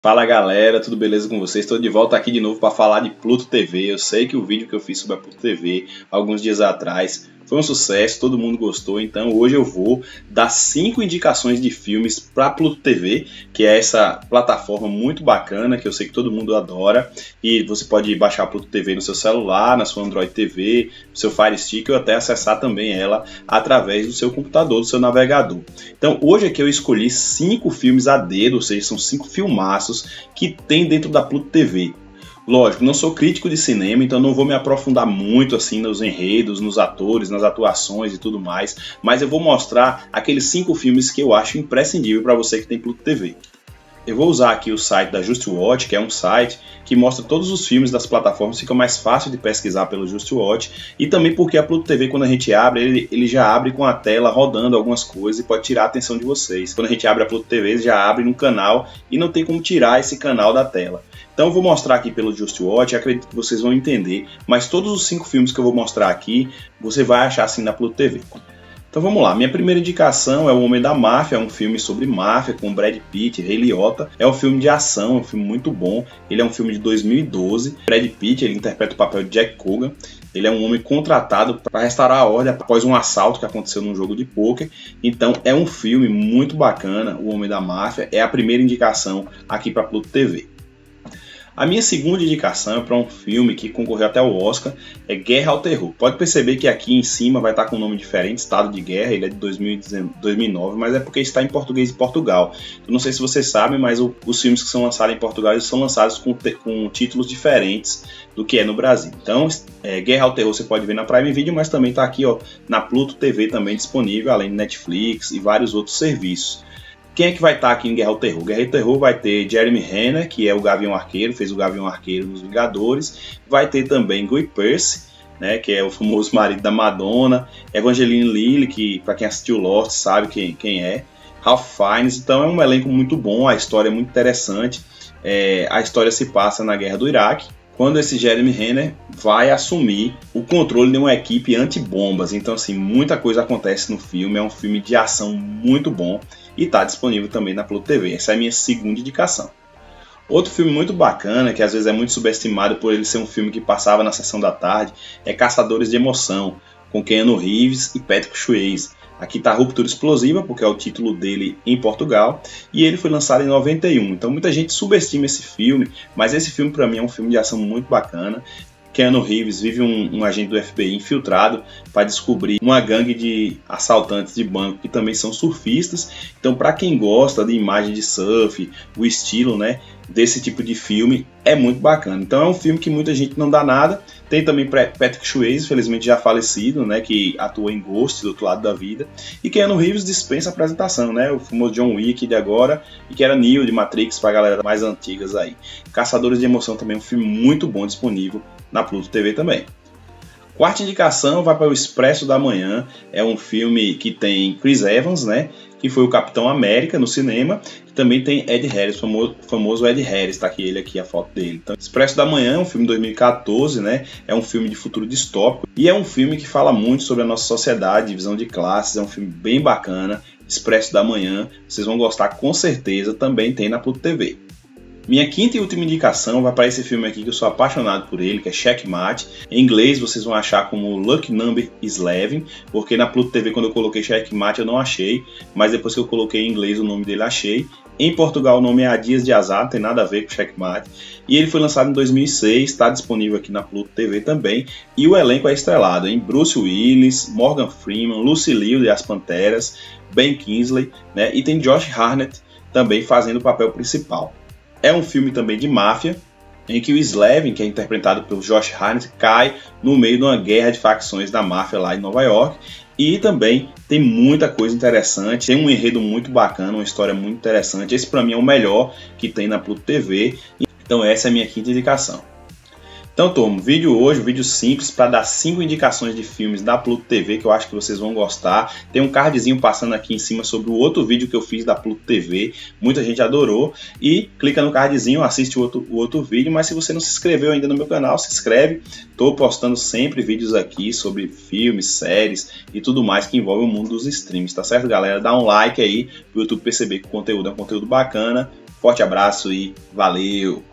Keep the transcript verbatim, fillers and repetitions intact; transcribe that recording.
Fala galera, tudo beleza com vocês? Estou de volta aqui de novo para falar de Pluto T V. Eu sei que o vídeo que eu fiz sobre a Pluto T V alguns dias atrás foi um sucesso, todo mundo gostou, então hoje eu vou dar cinco indicações de filmes para Pluto T V, que é essa plataforma muito bacana, que eu sei que todo mundo adora, e você pode baixar a Pluto T V no seu celular, na sua Android T V, no seu Fire Stick, ou até acessar também ela através do seu computador, do seu navegador. Então hoje aqui eu escolhi cinco filmes a dedo, ou seja, são cinco filmaços que tem dentro da Pluto T V. Lógico, não sou crítico de cinema, então não vou me aprofundar muito assim nos enredos, nos atores, nas atuações e tudo mais, mas eu vou mostrar aqueles cinco filmes que eu acho imprescindível para você que tem Pluto T V. Eu vou usar aqui o site da JustWatch, que é um site que mostra todos os filmes das plataformas, fica mais fácil de pesquisar pelo JustWatch, e também porque a Pluto T V, quando a gente abre, ele, ele já abre com a tela rodando algumas coisas e pode tirar a atenção de vocês. Quando a gente abre a Pluto T V, ele já abre no canal e não tem como tirar esse canal da tela. Então eu vou mostrar aqui pelo JustWatch, acredito que vocês vão entender, mas todos os cinco filmes que eu vou mostrar aqui, você vai achar assim na Pluto T V. Então vamos lá, minha primeira indicação é O Homem da Máfia, é um filme sobre máfia com Brad Pitt, Ray Liotta. É um filme de ação, é um filme muito bom, ele é um filme de dois mil e doze. Brad Pitt, ele interpreta o papel de Jack Coogan. Ele é um homem contratado para restaurar a ordem após um assalto que aconteceu num jogo de pôquer. Então é um filme muito bacana, O Homem da Máfia, é a primeira indicação aqui para Pluto T V. A minha segunda indicação é para um filme que concorreu até o Oscar, é Guerra ao Terror. Pode perceber que aqui em cima vai estar com um nome diferente, Estado de Guerra, ele é de dois mil e nove, mas é porque está em português de Portugal. Eu não sei se vocês sabem, mas o, os filmes que são lançados em Portugal eles são lançados com, com títulos diferentes do que é no Brasil. Então, é, Guerra ao Terror você pode ver na Prime Video, mas também está aqui ó, na Pluto T V também disponível, além de Netflix e vários outros serviços. Quem é que vai estar aqui em Guerra ao Terror? Guerra ao Terror vai ter Jeremy Renner, que é o Gavião Arqueiro, fez o Gavião Arqueiro nos Vingadores. Vai ter também Guy Pearce, né, que é o famoso marido da Madonna. Evangeline Lilly, que para quem assistiu Lost sabe quem, quem é. Ralph Fiennes. Então é um elenco muito bom, a história é muito interessante. É, a história se passa na Guerra do Iraque, quando esse Jeremy Renner vai assumir o controle de uma equipe anti-bombas. Então assim, muita coisa acontece no filme, é um filme de ação muito bom e está disponível também na Pluto T V. Essa é a minha segunda indicação. Outro filme muito bacana, que às vezes é muito subestimado por ele ser um filme que passava na sessão da tarde, é Caçadores de Emoção, com Keanu Reeves e Patrick Swayze. Aqui está Ruptura Explosiva, porque é o título dele em Portugal, e ele foi lançado em noventa e um. Então muita gente subestima esse filme, mas esse filme para mim é um filme de ação muito bacana. Keanu Reeves vive um, um agente do F B I infiltrado para descobrir uma gangue de assaltantes de banco que também são surfistas. Então, para quem gosta de imagem de surf, o estilo, né, desse tipo de filme, é muito bacana. Então, é um filme que muita gente não dá nada. Tem também Patrick Swayze, felizmente já falecido, né, que atua em Ghost, do Outro Lado da Vida. E Keanu Reeves dispensa a apresentação, né, o famoso John Wick de agora, e que era Neo de Matrix para a galera mais antigas aí. Caçadores de Emoção também é um filme muito bom, disponível na Pluto T V também. Quarta indicação vai para o Expresso da Manhã, é um filme que tem Chris Evans, né, que foi o Capitão América no cinema, e também tem Ed Harris, famoso, famoso Ed Harris, tá aqui ele aqui a foto dele. Então, Expresso da Manhã é um filme de dois mil e quatorze, né, é um filme de futuro distópico e é um filme que fala muito sobre a nossa sociedade, divisão de classes, é um filme bem bacana. Expresso da Manhã, vocês vão gostar com certeza, também tem na Pluto T V. Minha quinta e última indicação vai para esse filme aqui que eu sou apaixonado por ele, que é Checkmate. Em inglês vocês vão achar como Lucky Number eleven, porque na Pluto T V quando eu coloquei Checkmate eu não achei, mas depois que eu coloquei em inglês o nome dele achei. Em Portugal o nome é A Dias de Azar, não tem nada a ver com Checkmate. E ele foi lançado em dois mil e seis, está disponível aqui na Pluto T V também. E o elenco é estrelado em Bruce Willis, Morgan Freeman, Lucy Liu de As Panteras, Ben Kingsley, né? E tem Josh Hartnett também fazendo o papel principal. É um filme também de máfia, em que o Slevin, que é interpretado pelo Josh Hartnett, cai no meio de uma guerra de facções da máfia lá em Nova York. E também tem muita coisa interessante, tem um enredo muito bacana, uma história muito interessante. Esse para mim é o melhor que tem na Pluto T V, então essa é a minha quinta indicação. Então, turma, vídeo hoje, um vídeo simples para dar cinco indicações de filmes da Pluto T V que eu acho que vocês vão gostar. Tem um cardzinho passando aqui em cima sobre o outro vídeo que eu fiz da Pluto T V, muita gente adorou. E clica no cardzinho, assiste o outro, o outro vídeo, mas se você não se inscreveu ainda no meu canal, se inscreve. Estou postando sempre vídeos aqui sobre filmes, séries e tudo mais que envolve o mundo dos streams, tá certo, galera? Dá um like aí para o YouTube perceber que o conteúdo é um conteúdo bacana. Forte abraço e valeu!